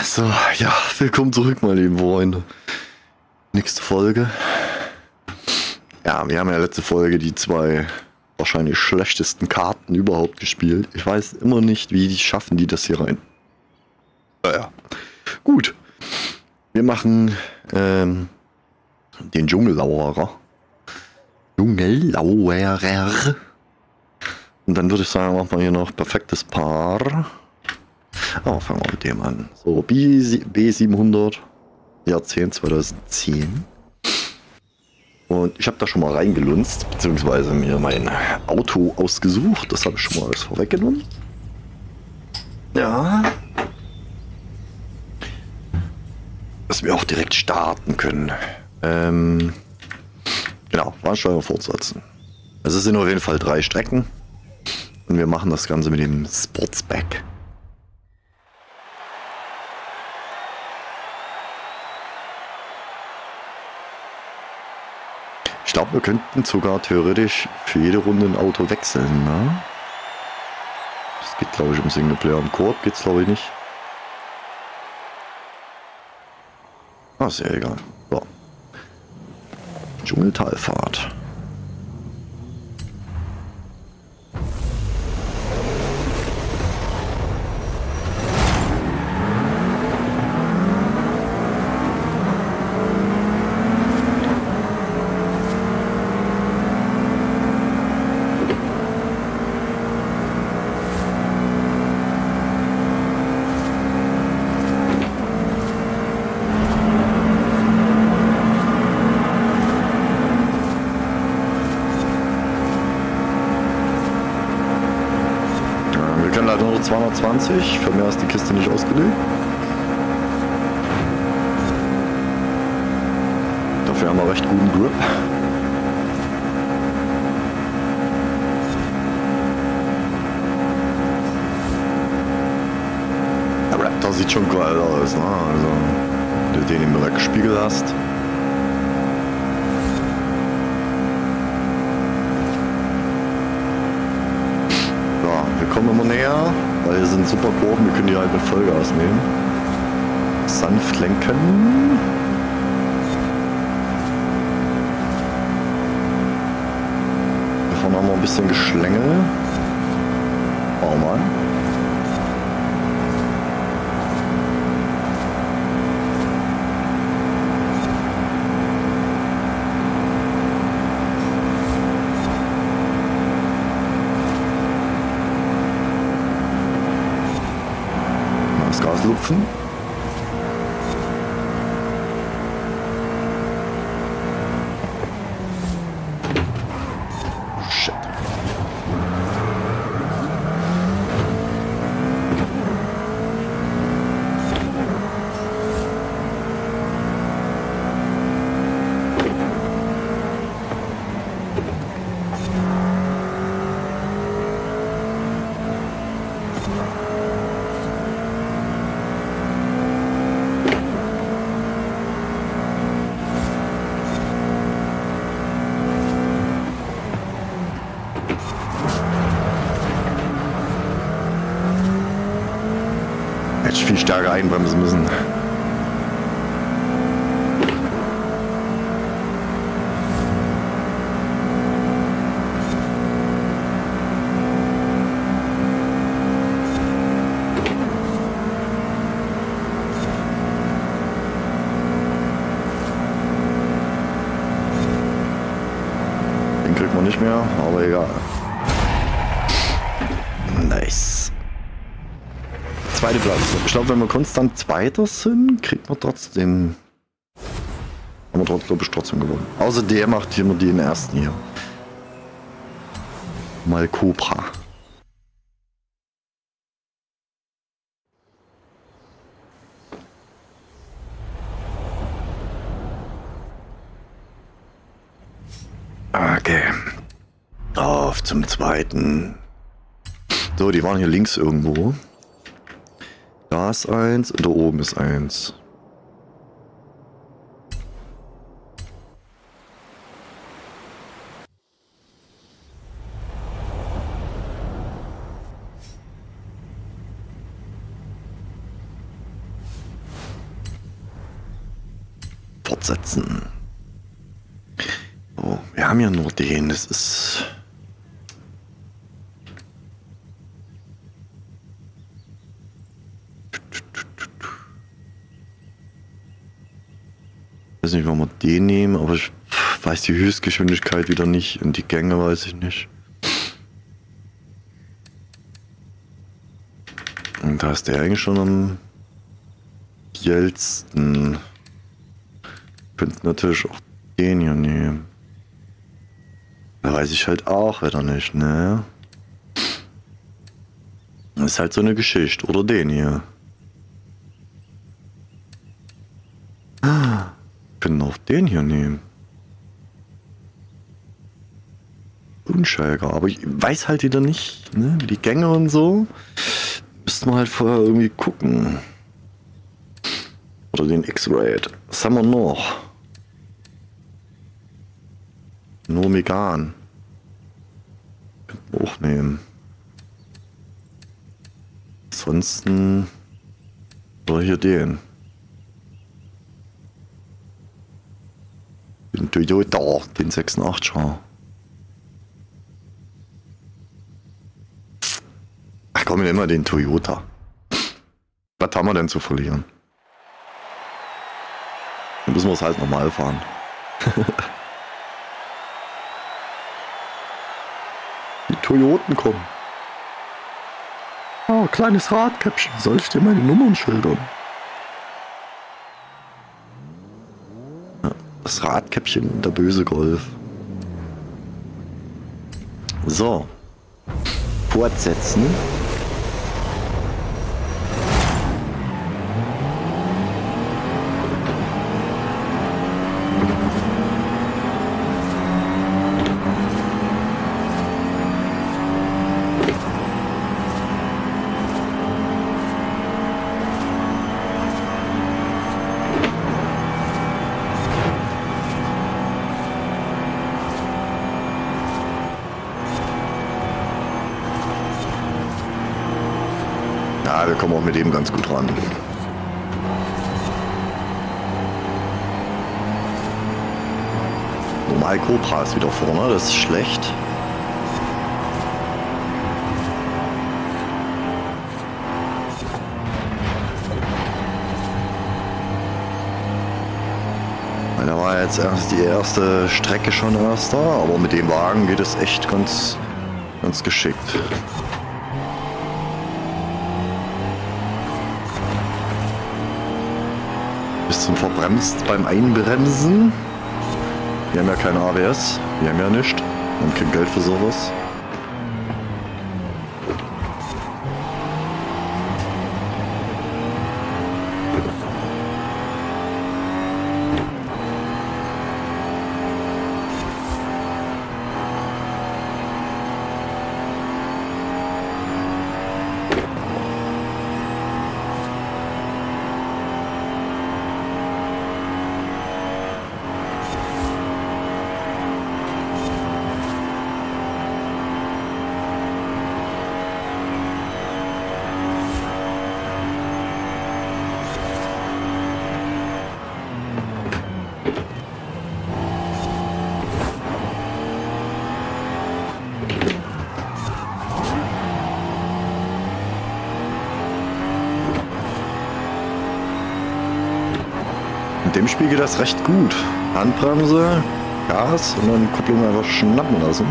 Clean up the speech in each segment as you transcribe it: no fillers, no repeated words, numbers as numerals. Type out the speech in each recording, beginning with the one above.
So, ja, willkommen zurück, meine lieben Freunde. Nächste Folge. Ja, wir haben ja letzte Folge die zwei wahrscheinlich schlechtesten Karten überhaupt gespielt. Ich weiß immer nicht, wie die schaffen die das hier rein. Naja, gut. Wir machen den Dschungellauerer. Dschungellauerer. Und dann würde ich sagen, machen wir hier noch perfektes Paar. Oh, fangen wir mit dem an. So, B700, Jahrzehnt 2010. Und ich habe da schon mal reingelunzt, beziehungsweise mir mein Auto ausgesucht. Das habe ich schon mal alles vorweggenommen. Ja. Dass wir auch direkt starten können. Genau, Warnsteuer fortsetzen. Also es sind auf jeden Fall 3 Strecken. Und wir machen das Ganze mit dem Sportsback. Ich glaube, wir könnten sogar theoretisch für jede Runde ein Auto wechseln, ne? Das geht, glaube ich, im Singleplayer. Im Koop geht es, glaube ich, nicht. Ah, ist ja egal. So. Dschungeltalfahrt. Leider nur 220, für mehr ist die Kiste nicht ausgelegt. Dafür haben wir recht guten Grip. Der Raptor sieht schon geil aus, ne? Also, wenn du den im Rückspiegel hast. Wir kommen immer näher, weil hier sind super Kurven, wir können die halt mit Vollgas nehmen. Sanft lenken. Hier vorne haben wir ein bisschen Geschlängel. Bau mal. Gas lupfen. Shit. Hätte ich viel stärker einbremsen müssen. Den kriegt man nicht mehr, aber egal. Nice. Zweite Platz. Ich glaube, wenn wir konstant Zweiter sind, kriegt man trotzdem. Haben wir, glaube ich, trotzdem gewonnen. Außer der macht hier nur den ersten hier. Mal Cobra. Okay. Auf zum zweiten. So, die waren hier links irgendwo. Da ist eins und da oben ist eins. fortsetzen. Oh, wir haben ja nur den, das ist... Ich weiß nicht, warum wir den nehmen, aber ich weiß die Höchstgeschwindigkeit wieder nicht und die Gänge weiß ich nicht. Und da ist der eigentlich schon am hellsten. Könnten natürlich auch den hier nehmen. Da weiß ich halt auch wieder nicht, ne? Das ist halt so eine Geschichte. Oder den hier. Können auch den hier nehmen. Unschalker. Aber ich weiß halt wieder nicht, ne? Die Gänge und so. Müssten wir halt vorher irgendwie gucken. Oder den X-Raid. Was haben wir noch? Nur Megan. Könnten wir auch nehmen. Ansonsten. Oder hier den. Den Toyota, den 86er. Ach komm, wir nehmen mal den Toyota. Was haben wir denn zu verlieren? Dann müssen wir es halt normal fahren. Die Toyoten kommen. Oh, kleines Radkäppchen. Soll ich dir meine Nummern schildern? Das Radkäppchen, der böse Golf. So. Fortsetzen. Ja, wir kommen auch mit dem ganz gut ran. Normal Cobra ist wieder vorne, das ist schlecht. Da war jetzt erst die erste Strecke schon erster, aber mit dem Wagen geht es echt ganz geschickt. Bisschen verbremst beim Einbremsen. Wir haben ja kein ABS, wir haben ja nichts. Wir haben kein Geld für sowas. In dem Spiel geht das recht gut. Handbremse, Gas und dann Kupplung einfach schnappen lassen.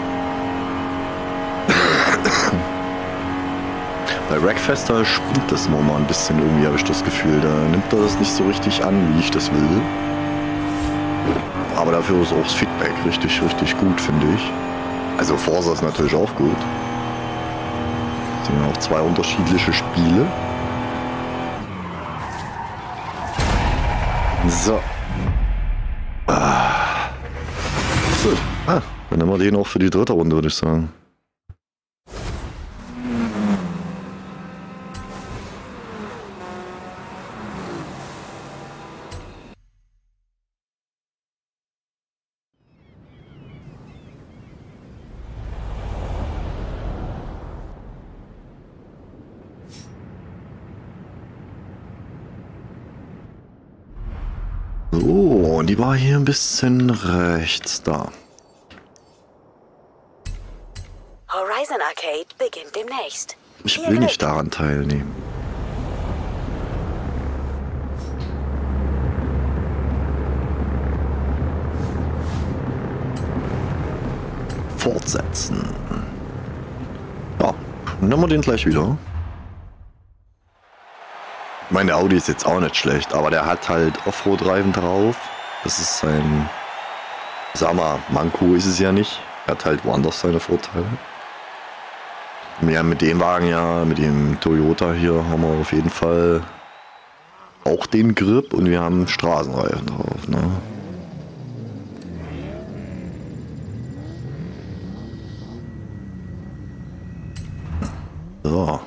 Bei Wreckfest spinnt das immer mal ein bisschen irgendwie, habe ich das Gefühl. Da nimmt er das nicht so richtig an, wie ich das will. Aber dafür ist auch das Feedback richtig gut, finde ich. Also Forza ist natürlich auch gut. Das sind ja auch zwei unterschiedliche Spiele. So. Gut. Dann nehmen wir den auch für die dritte Runde, würde ich sagen. So, die war hier ein bisschen rechts da. Horizon Arcade beginnt demnächst. Ich will nicht daran teilnehmen. Fortsetzen. Ja, nehmen wir den gleich wieder. Meine Audi ist jetzt auch nicht schlecht, aber der hat halt Offroad-Reifen drauf. Das ist sein, sag mal, Manko ist es ja nicht. Er hat halt woanders seine Vorteile. Ja, mit dem Wagen ja, mit dem Toyota hier haben wir auf jeden Fall auch den Grip und wir haben Straßenreifen drauf, ne? So.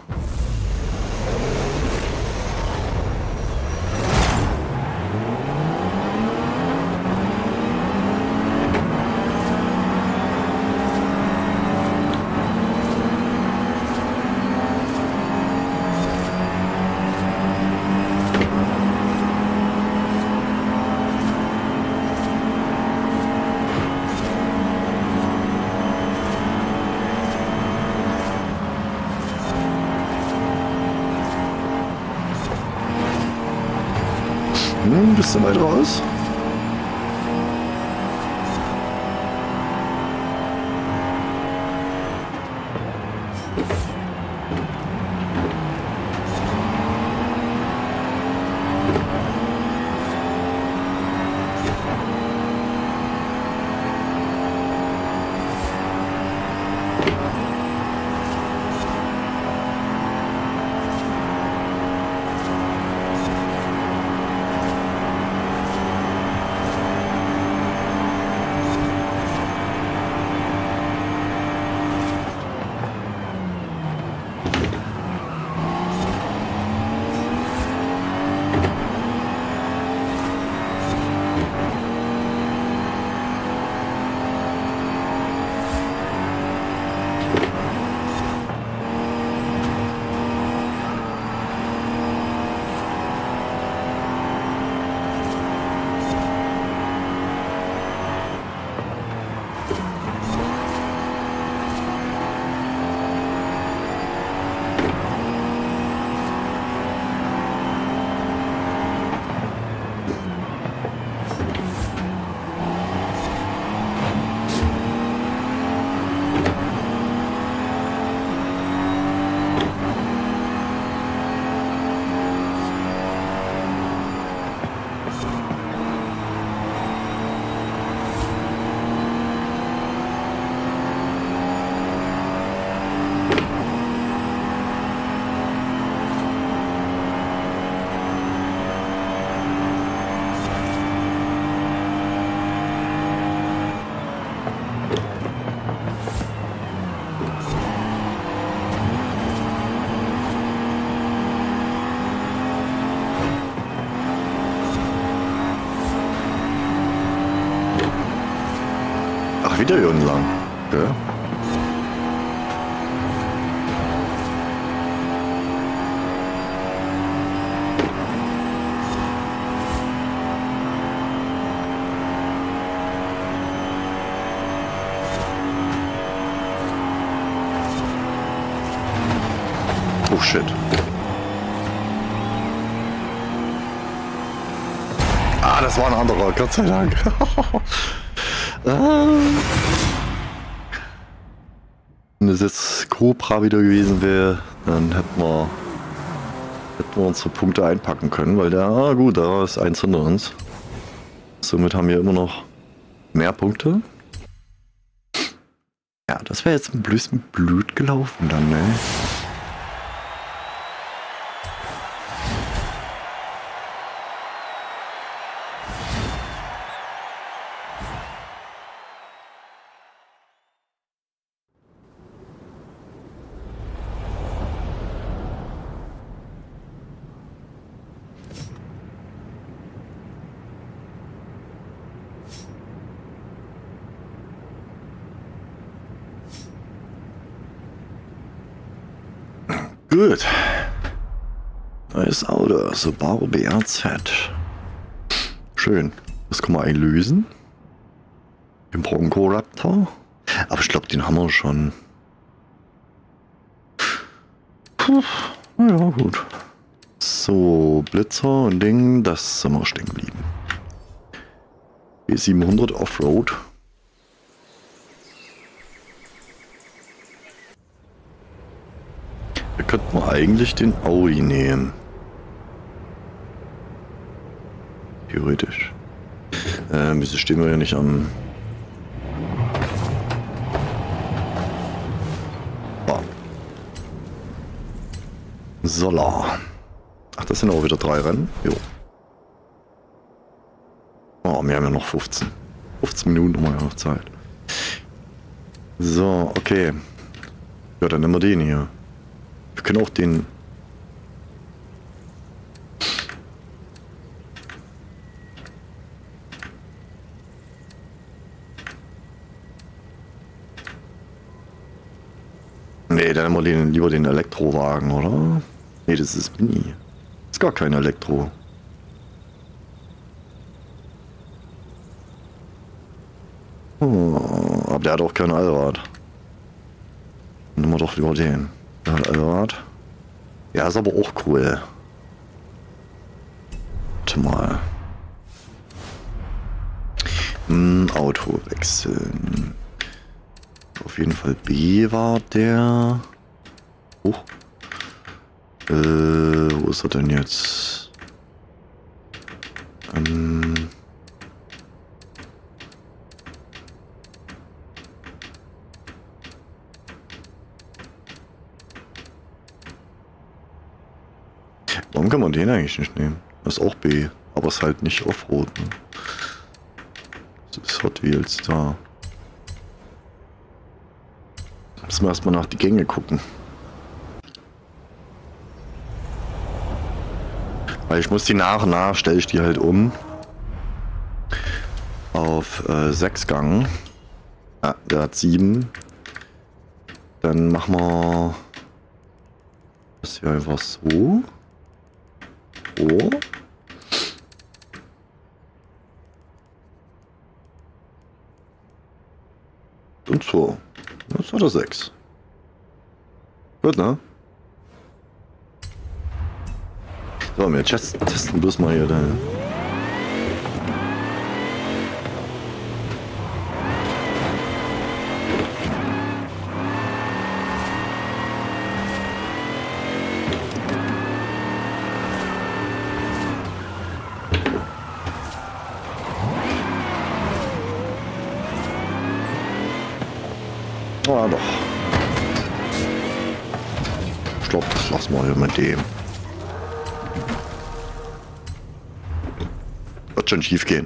Bist du weit raus? Wieder hier unten lang. Ja. Oh shit. Ah, das war ein anderer, Gott sei Dank. Wenn es jetzt Cobra wieder gewesen wäre, dann hätten wir unsere Punkte einpacken können, weil der, gut, da ist eins hinter uns. Somit haben wir immer noch mehr Punkte. Ja, das wäre jetzt ein bisschen blöd gelaufen dann, ne? Gut. Neues Auto, Subaru BRZ. Schön. Das kann man einlösen. Den Bronco-Raptor. Aber ich glaube, den haben wir schon. Puh, naja, gut. So, Blitzer und Ding, das sind wir stehen geblieben. B700 Offroad. Da könnten wir eigentlich den Audi nehmen. Theoretisch. Wieso stehen wir ja nicht am... Solar. Ach, das sind auch wieder 3 Rennen. Jo. Oh, wir haben ja noch 15. 15 Minuten haben wir ja noch Zeit. So, okay. Ja, dann nehmen wir den hier. Wir können auch den... Nee, dann nehmen wir lieber den Elektrowagen, oder? Nee, das ist Mini. Das ist gar kein Elektro. Oh, aber der hat auch kein Allrad. Nehmen wir doch lieber den. Der hat Allrad. Ja, ist aber auch cool. Warte mal. Auto wechseln. Auf jeden Fall B war der. Oh. Wo ist er denn jetzt? Warum kann man den eigentlich nicht nehmen? Das ist auch B, aber es ist halt nicht Offroad. Ne? Das ist Hot Wheels da. Müssen wir erstmal nach die Gänge gucken. Weil ich muss die nach und nach, stelle ich die halt um. Auf 6 Gang. Ja, der hat 7. Dann machen wir das hier einfach so. Oh. Und so. Das war der 6. Gut, ne? So, wir testen bloß mal hier da. Ah, doch. Ich glaube, das lassen wir hier mit dem. Wird schon schief gehen.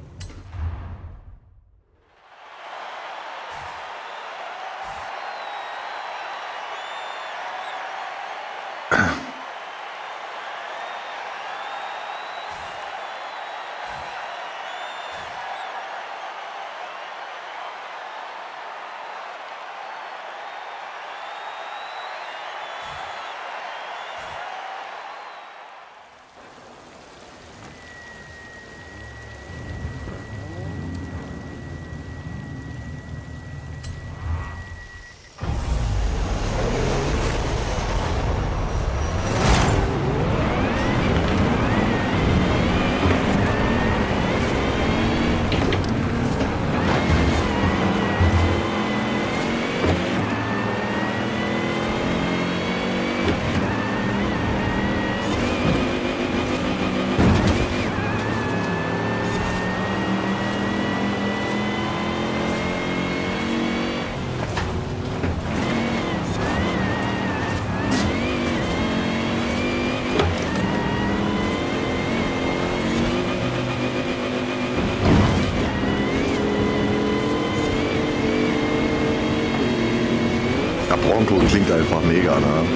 Bronco klingt einfach mega, ne?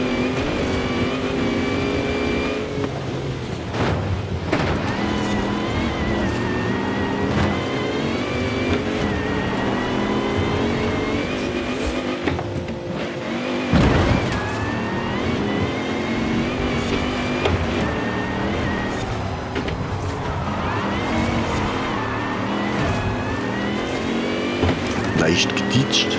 Leicht geditscht.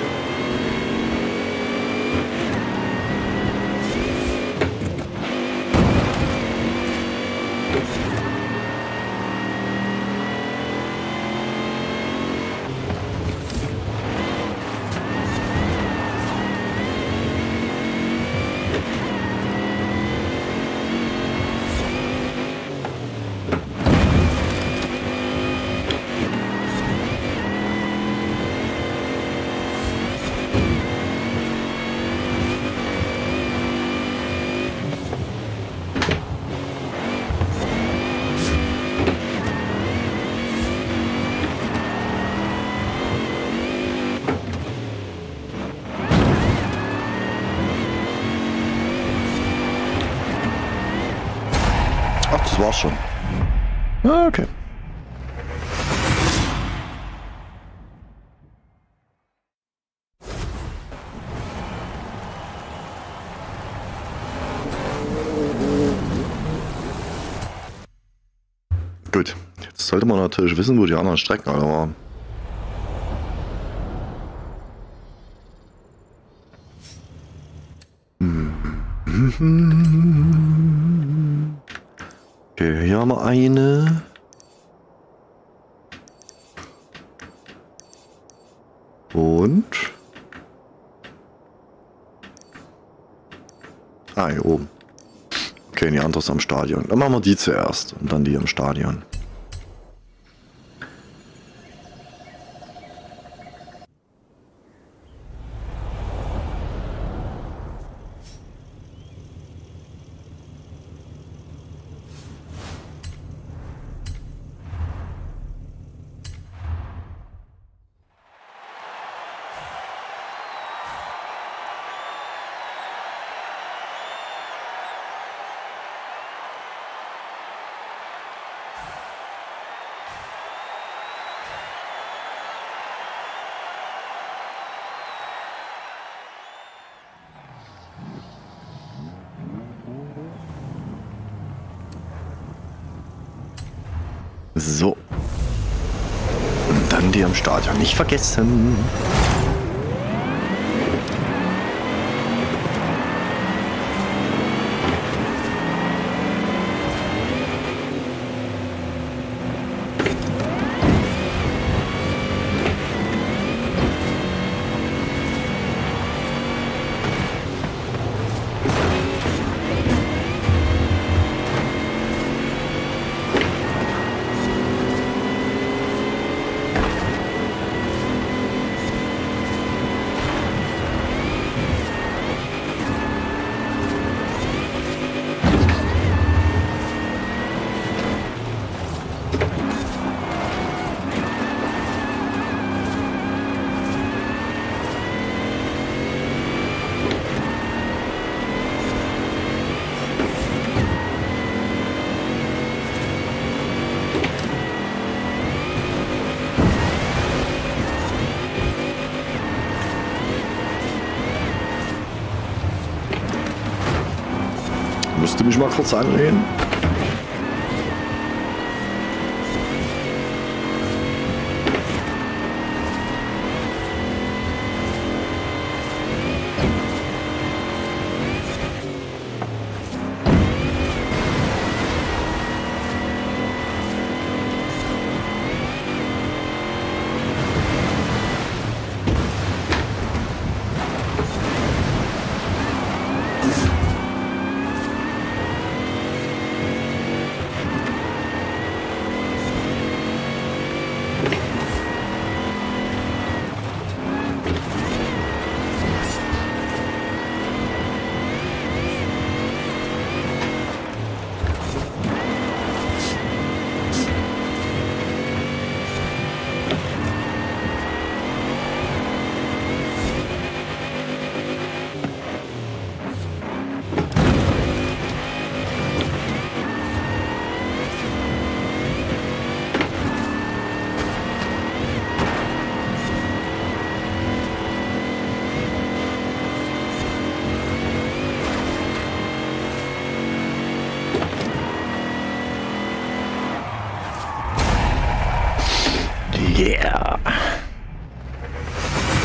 Ach, das war's schon. Ah, okay. Gut, jetzt sollte man natürlich wissen, wo die anderen Strecken alle waren. Okay, hier haben wir eine. Und? Ah, hier oben. Okay, die andere ist am Stadion. Dann machen wir die zuerst und dann die am Stadion. So. Und dann die am Stadion nicht vergessen. Müsste mich mal kurz anlehnen. Yeah.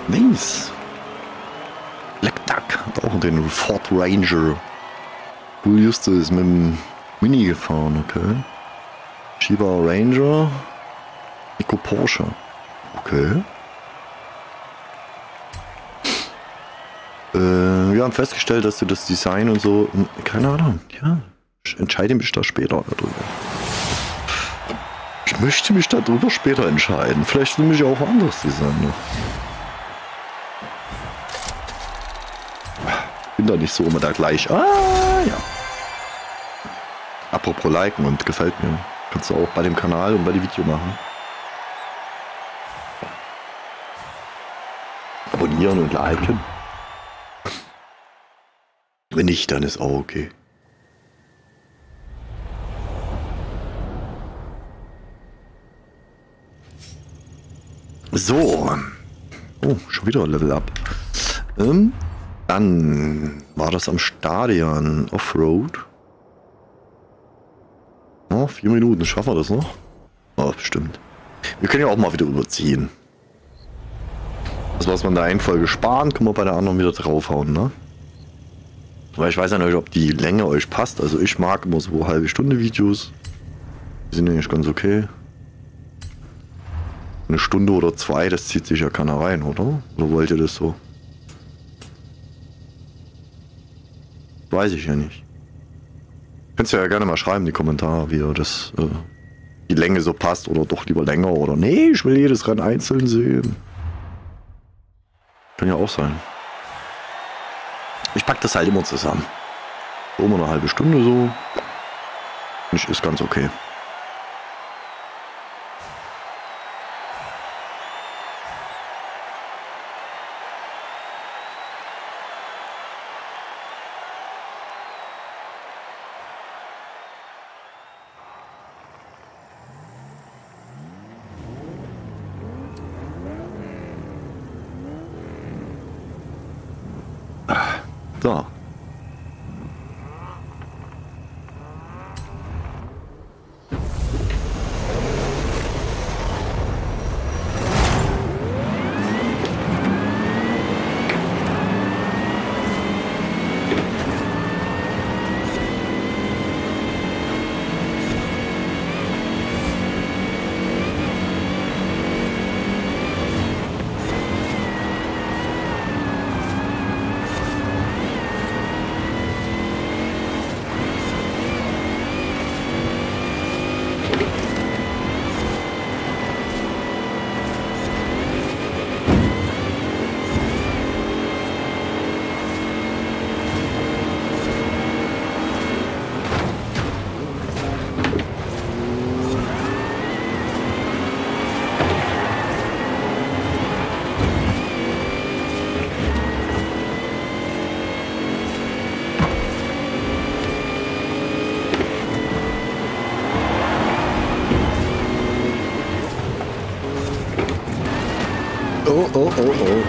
Nice. Black Duck hat auch den Ford Ranger. Cool, Juste ist mit dem Mini gefahren, okay. Shiba Ranger. Eco Porsche. Okay. Wir haben festgestellt, dass du das Design und so, keine Ahnung, ja, ich entscheide mich da später darüber. Ich möchte mich darüber später entscheiden. Vielleicht will ich auch anderes Design. Bin da nicht so immer da gleich. Ah, ja. Apropos liken und gefällt mir. Kannst du auch bei dem Kanal und bei dem Video machen. Abonnieren und liken. Wenn nicht, dann ist auch okay. So. Oh, schon wieder Level Up. Dann war das am Stadion Offroad. Oh, 4 Minuten, schaffen wir das noch? Oh, bestimmt. Wir können ja auch mal wieder überziehen. Das, was wir in der einen Folge sparen, können wir bei der anderen wieder draufhauen, ne? Weil ich weiß ja nicht, ob die Länge euch passt. Also ich mag immer so halbe Stunde Videos. Die sind eigentlich ganz okay. Eine Stunde oder 2, das zieht sich ja keiner rein, oder? Oder wollt ihr das so? Weiß ich ja nicht. Könnt ihr ja gerne mal schreiben, die Kommentare, wie ihr das, die Länge so passt oder doch lieber länger oder nee, ich will jedes Rennen einzeln sehen. Kann ja auch sein. Ich pack das halt immer zusammen. So immer eine halbe Stunde so. Und ist ganz okay. So. Oh, oh, oh, oh.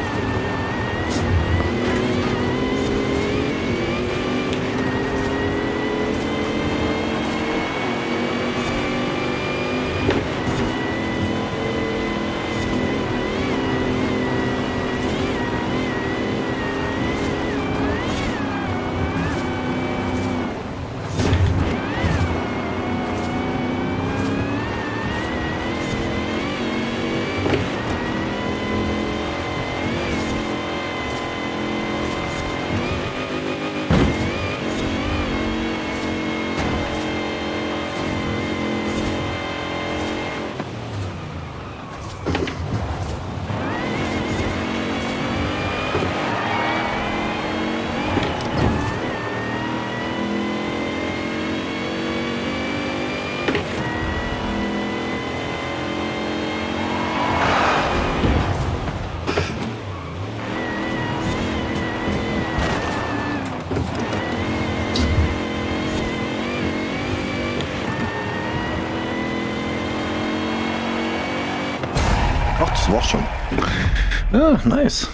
Ach, das war's schon. Ja, nice.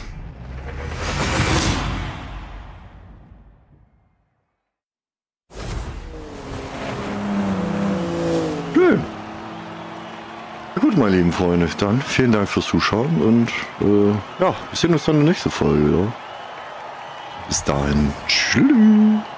Schön. Ja, Gut, meine lieben Freunde, dann vielen Dank fürs Zuschauen und ja, wir sehen uns dann in der nächsten Folge. Ja. Bis dahin, tschüss.